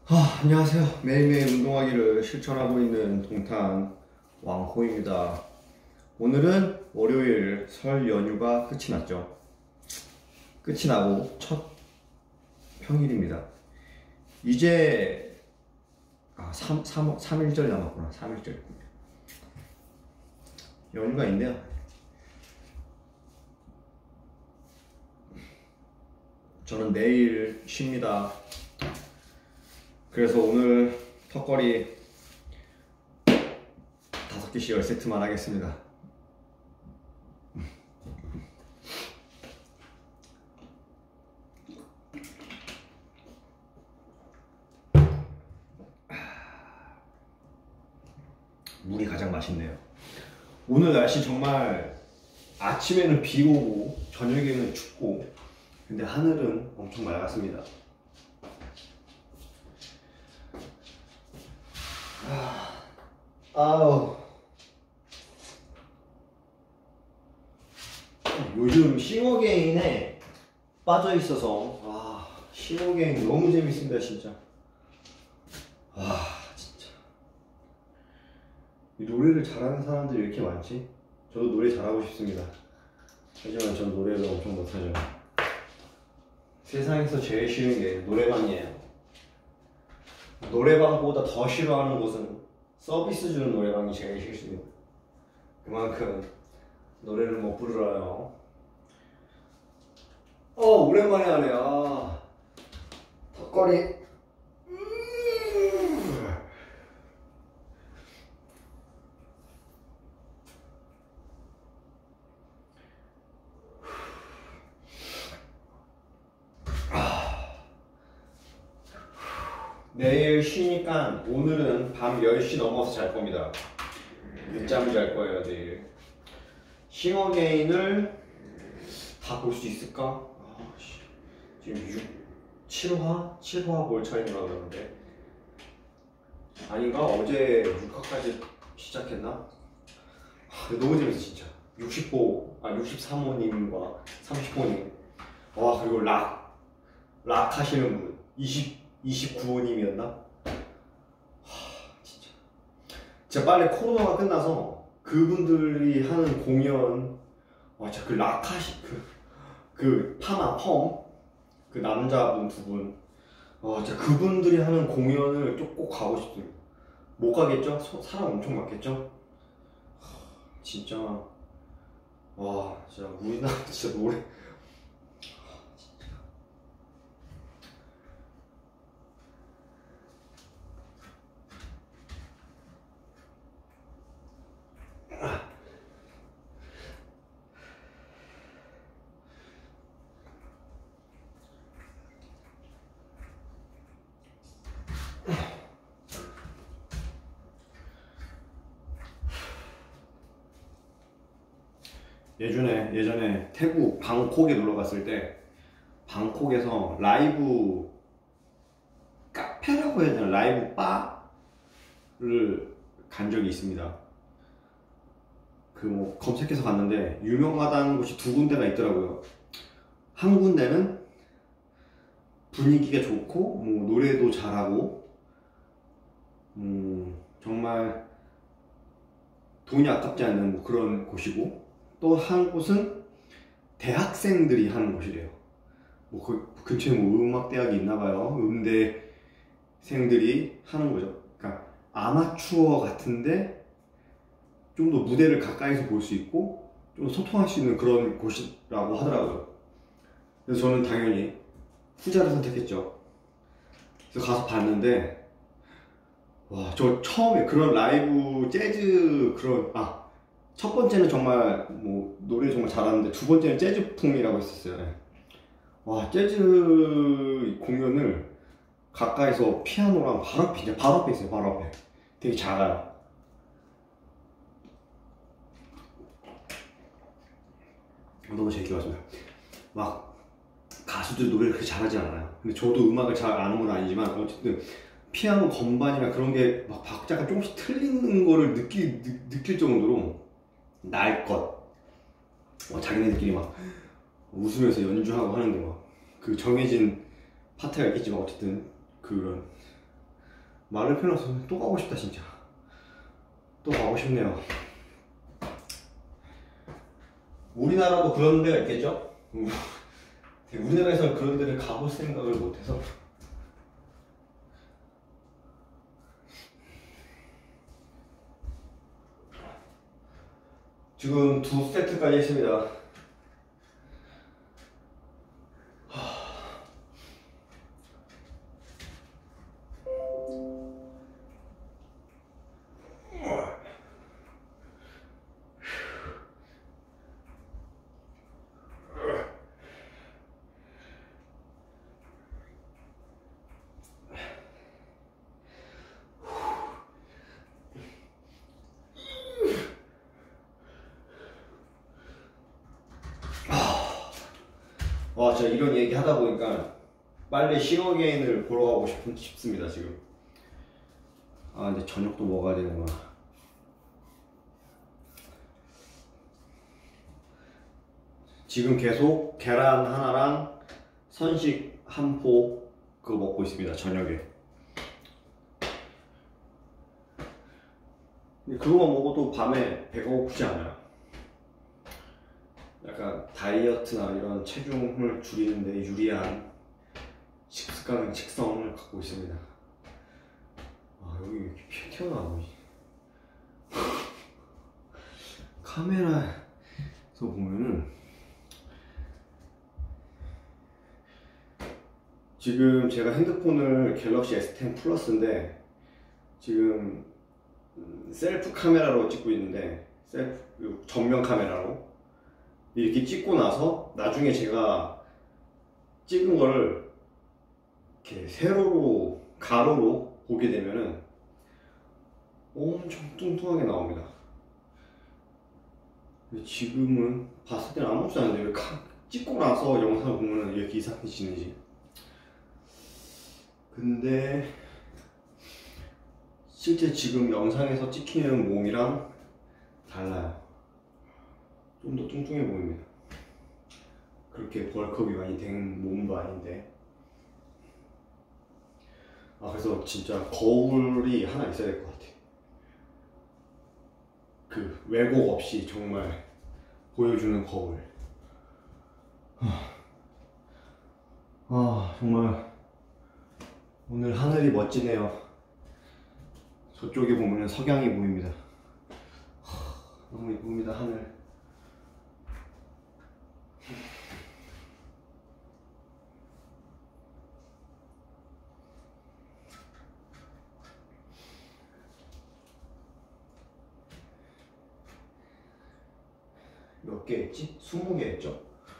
안녕하세요. 매일매일 운동하기를 실천하고 있는 동탄 왕호입니다. 오늘은 월요일 설 연휴가 끝이 났죠. 끝이 나고 첫 평일입니다. 이제 3일절 남았구나. 3일절. 연휴가 있네요. 저는 내일 쉽니다. 그래서 오늘 턱걸이 5개씩 10세트만 하겠습니다. 물이 가장 맛있네요. 오늘 날씨 정말 아침에는 비 오고 저녁에는 춥고, 근데 하늘은 엄청 맑았습니다. 요즘 싱어게인에 빠져 있어서 싱어게인 너무 재밌습니다. 진짜 진짜 이 노래를 잘하는 사람들이 왜 이렇게 많지? 저도 노래 잘하고 싶습니다. 하지만 전 노래를 엄청 못하죠. 세상에서 제일 싫은 게 노래방이에요. 노래방보다 더 싫어하는 곳은 서비스 주는 노래방이 제일 싫습니다. 그만큼 노래를 못 부르러요. 오랜만에 하네. 턱걸이. 내일 쉬니까 오늘은 밤 10시 넘어서 잘 겁니다. 늦잠을 잘 거예요. 내일 싱어게인을 다 볼 수 있을까? 지금 7화 볼 차인가 그러는데, 아닌가? 어제 6화까지 시작했나? 너무 재밌어 진짜. 63호님과 30호님, 그리고 락 하시는 분 29호님이었나? 진짜 빨리 코로나가 끝나서 그분들이 하는 공연, 진짜 그 락하시 그 파마 펌 그 남자분 두 분, 진짜 그분들이 하는 공연을 꼭 가고 싶어요. 못 가겠죠? 사람 엄청 많겠죠? 진짜 진짜 우리나라 진짜 노래 예전에 태국 방콕에 놀러 갔을 때, 방콕에서 라이브 카페라고 해야 되나? 라이브 바를 간 적이 있습니다. 검색해서 갔는데 유명하다는 곳이 두 군데가 있더라고요. 한 군데는 분위기가 좋고 노래도 잘하고 정말 돈이 아깝지 않는 그런 곳이고, 또 한 곳은 대학생들이 하는 곳이래요. 그 근처에 음악대학이 있나봐요. 음대생들이 하는 거죠. 그러니까 아마추어 같은데 좀 더 무대를 가까이서 볼 수 있고 좀 소통할 수 있는 그런 곳이라고 하더라고요. 그래서 저는 당연히 후자를 선택했죠. 그래서 가서 봤는데, 저 처음에 그런 라이브 재즈 첫 번째는 정말 노래 정말 잘하는데, 두 번째는 재즈풍이라고 했었어요. 재즈 공연을 가까이서 피아노랑 바로 앞에 있어요. 바로 앞에 되게 작아요. 너무 재밌게 봤습니다. 가수들 노래를 그렇게 잘하지 않아요. 근데 저도 음악을 잘 아는 건 아니지만 어쨌든 피아노 건반이나 그런 게 박자가 조금씩 틀리는 거를 느낄 정도로 날 것. 자기네들끼리 웃으면서 연주하고 하는데 그 정해진 파트가 있겠지만 어쨌든 그런 말을 표현 없어. 또 가고 싶다 진짜. 또 가고 싶네요. 우리나라도 그런 데가 있겠죠? 우리나라에서 그런 데를 가볼 생각을 못해서. 지금 2세트까지 했습니다. 와, 진짜 이런 얘기 하다 보니까 빨리 싱어게인을 보러 가고 싶습니다, 지금. 아, 근데 저녁도 먹어야 되는구나. 지금 계속 계란 하나랑 선식 한 포 그거 먹고 있습니다, 저녁에. 근데 그거만 먹어도 밤에 배가 고프지 않아요. 약간 다이어트나 이런 체중을 줄이는데 유리한 식성을 갖고 있습니다. 아, 여기 왜 이렇게 피 튀어나와. 카메라에서 보면은 지금 제가 핸드폰을 갤럭시 S10 플러스인데 지금 셀프 카메라로 찍고 있는데, 셀프 전면 카메라로 이렇게 찍고 나서 나중에 제가 찍은 거를 이렇게 세로로 가로로 보게 되면은 엄청 뚱뚱하게 나옵니다. 지금은 봤을 때는 아무렇지 않은데 왜 찍고 나서 영상을 보면 이렇게 이상해지는지. 근데 실제 지금 영상에서 찍히는 몸이랑 달라요. 좀 더 뚱뚱해 보입니다. 그렇게 벌크업이 많이 된 몸도 아닌데. 아, 그래서 진짜 거울이 하나 있어야 될 것 같아요. 그 왜곡 없이 정말 보여주는 거울. 아, 정말 오늘 하늘이 멋지네요. 저쪽에 보면 석양이 보입니다. 너무 이쁩니다, 하늘. 몇 개 했지? 20개 했죠?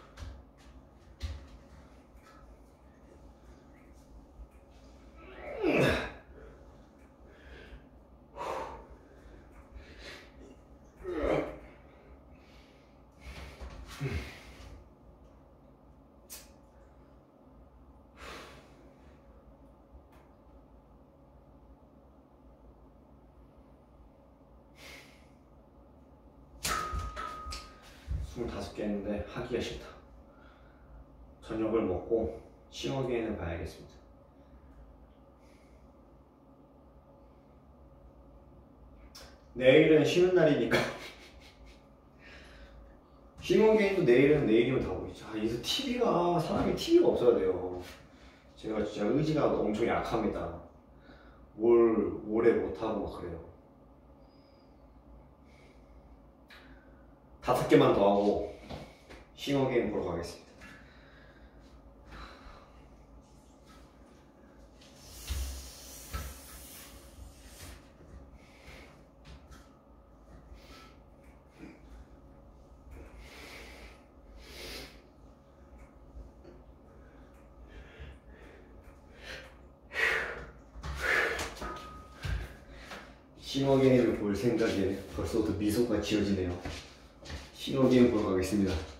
다섯 개 했는데 하기가 싫다. 저녁을 먹고 싱어게인을 봐야겠습니다. 내일은 쉬는 날이니까 싱어게인도 내일이면 다 보이죠. 아, 이제 사람이 TV가 없어야 돼요. 제가 진짜 의지가 엄청 약합니다. 뭘 오래 못하고 막 그래요. 5개만 더 하고 싱어게인 보러 가겠습니다. 싱어게인을 볼 생각에 벌써부터 미소가 지어지네요. 싱어게인 보러 가겠습니다.